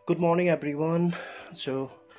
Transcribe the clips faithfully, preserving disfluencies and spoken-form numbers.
Good morning everyone. So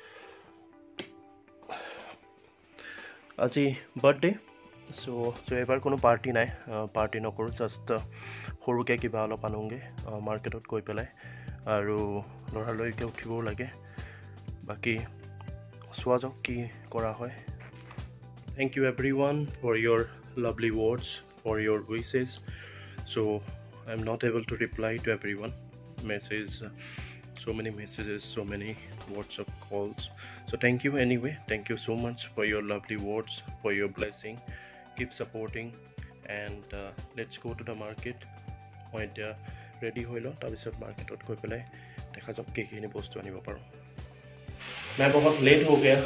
আজি birthday so so এবাৰ কোনো পাৰ্টি নাই পাৰ্টি নকৰোঁ জাষ্ট সৰুকৈ কিবা অলপ আনোগে মাৰ্কেটত গৈ পেলাই আৰু লৰালৈকে উঠিবও লাগে বাকি চোৱা যাওক কি কৰা হয় Thank you everyone for your lovely words for your wishes so I'm not able to reply to everyone message so many messages so many WhatsApp calls so thank you anyway thank you so much for your lovely words for your blessing keep supporting and uh, let's go to the market মই এতিয়া ready হৈ লওঁ তাৰপিছত মাৰ্কেটত গৈ পেলাই দেখা যাওক কি কি বস্তু আনিব পাৰোঁ मैं बहुत लेट हो गया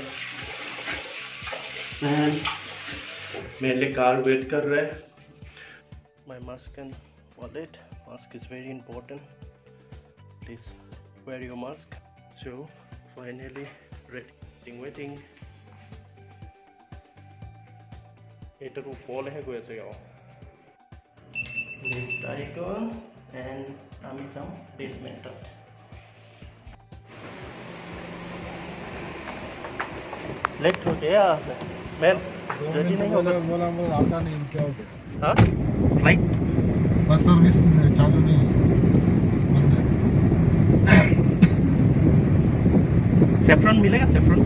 मेरे लिए कार वेट कर रहा है my mask and wallet mask is very important please wear your mask so finally waiting waiting এটা তো ফল হে গৈ আছে গাও this icon and আমি যাম বেসমেন্টত लेट हो गया मैं रेडी नहीं होगा बोला बोला आता नहीं क्या हो गया हां फ्लाइट बस सर्विस चालू नहीं बंद है सेफ्रॉन मिलेगा सेफ्रॉन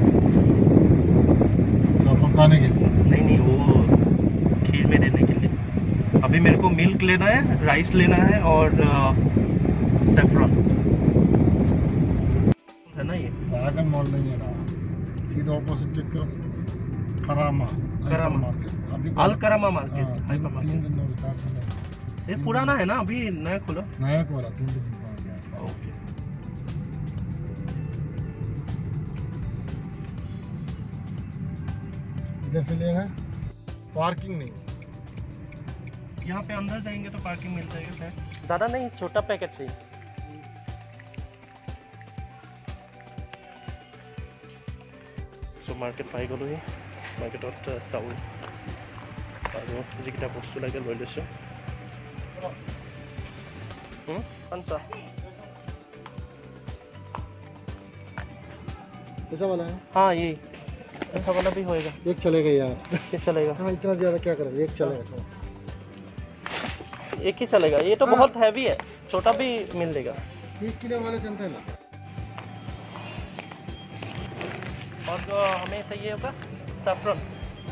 सेफ्रॉन खाने के लिए नहीं नहीं वो खीर में देने के लिए अभी मेरे को मिल्क लेना है राइस लेना है और सेफ्रॉन है ना ये ड्रैगन मॉल नहीं है ना सीधा ऑपोजिट चेक करो करामा करामा मार्केट अभी अल करामा मार्केट हाइपर तीन मार्केट दिन हो गया ये पुराना है ना अभी नया खुला नया खोला तीन दिन हो गया ओके इधर से लेगा पार्किंग नहीं यहाँ पे अंदर जाएंगे तो पार्किंग मिल जाएगा शायद ज़्यादा नहीं छोटा पैकेट चाहिए सो मार्केट पाई गलो मार्केटत चाउल और जिकटा बस्तु लगे लै লৈছো ऐसा वाला है हाँ यही ऐसा वाला भी होएगा एक चलेगा यार ये चलेगा हाँ इतना ज्यादा क्या करें एक चलेगा एक ही चलेगा ये तो बहुत हैवी है छोटा भी मिलेगा तीस किलो वाले चलते हैं ना और जो हमें चाहिए होगा सैफरन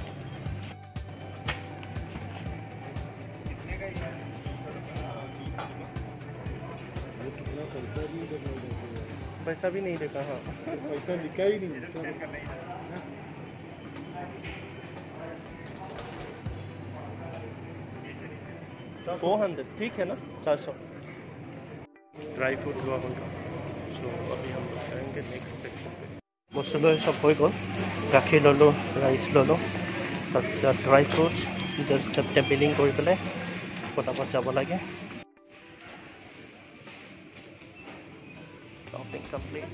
पैसा भी नहीं देखा हाँ पैसा लिखा ही नहीं फोर हंड्रेड ठीक है ना चार सौ ड्राई फ्रूट हुआ होगा सो अभी हम लोग करेंगे नेक्स्ट सेक्शन पे बस्तु लो सब हो गल गाखिर ललो राइस ललो তাৰপিছত ड्राई फ्रूट्स जस्ट टेबिलिंग कर पे फटाफट যাব লাগে शॉपिंग कंप्लीट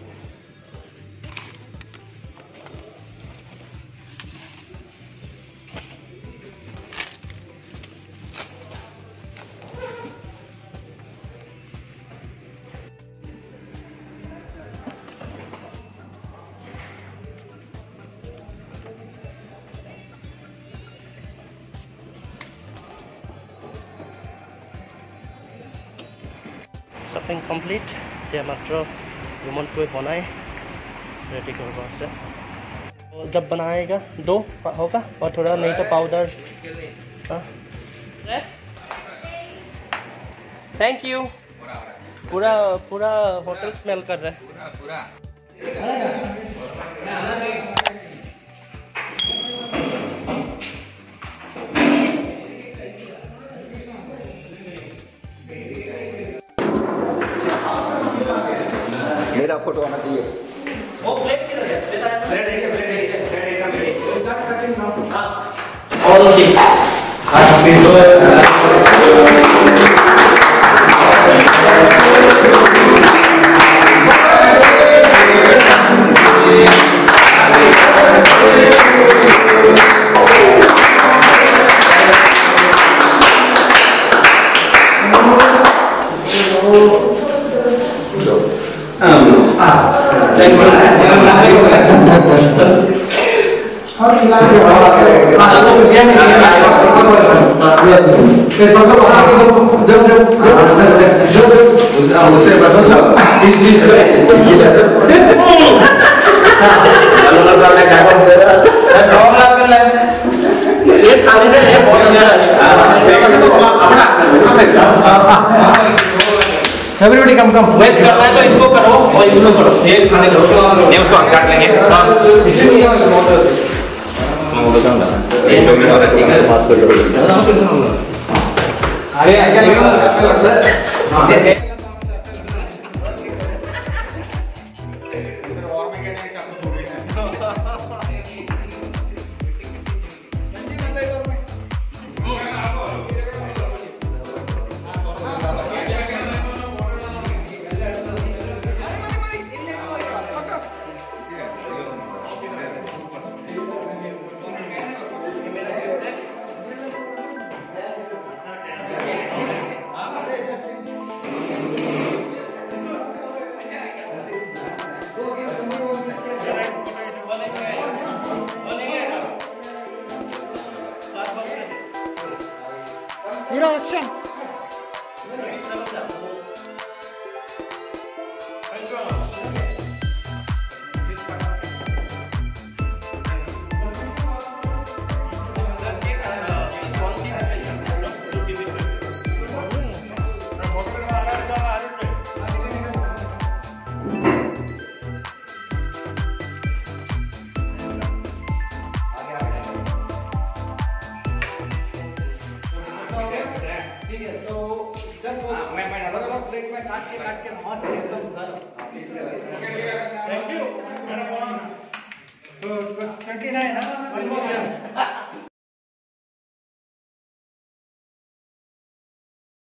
शॉपिंग कंप्लीट ते मात्र रूमन को बनाए रेडी करवा से और जब बनाएगा दो होगा और थोड़ा नहीं तो पाउडर थैंक यू पूरा पूरा होटल स्मेल कर रहा है पूरा मेरा फोटो आना चाहिए वो प्लेट किधर है प्लेट है प्लेट है प्लेट है प्लेट है हां all thing happy Um, Everybody come come. Waste करना है तो इसको करो और इसको करो, एक खाने करो, ये उसको काट लेंगे। हाँ ये चॉकलेट वाला ठीक है, पास कर लो। अरे क्या लगता है? Hero action. मैं मैं प्लेट में काट के काट के मस्त एकदम। Thank you.